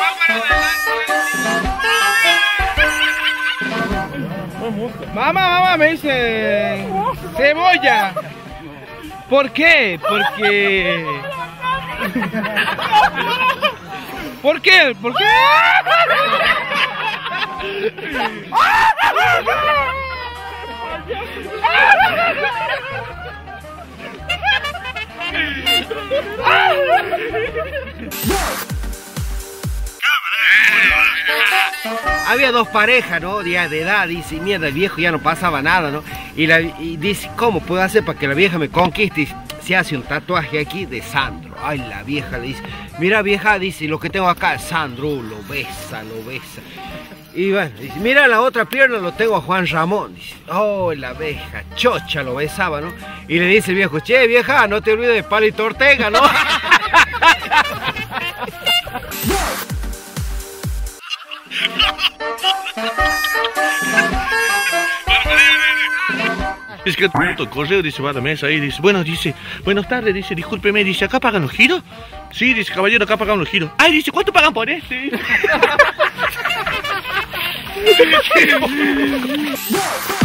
Mamá, me dice cebolla. ¿Por qué? Porque... ¿Por qué? ¿Por qué? Había dos parejas, ¿no? De edad, dice, mierda, el viejo ya no pasaba nada, ¿no? Y dice, ¿cómo puedo hacer para que la vieja me conquiste? Se hace un tatuaje aquí de Sandro. Ay, la vieja le dice, mira vieja, dice, lo que tengo acá es Sandro, lo besa. Y bueno, dice, mira la otra pierna, lo tengo a Juan Ramón. Dice, oh, la vieja chocha lo besaba, ¿no? Y le dice el viejo, che, vieja, no te olvides de Palito Ortega, ¿no? Es que el correo dice, va a la mesa ahí, dice, bueno, dice, buenas tardes, dice, discúlpeme, dice, ¿acá pagan los giros? Sí, dice, caballero, acá pagan los giros. Ay, dice, ¿cuánto pagan por este?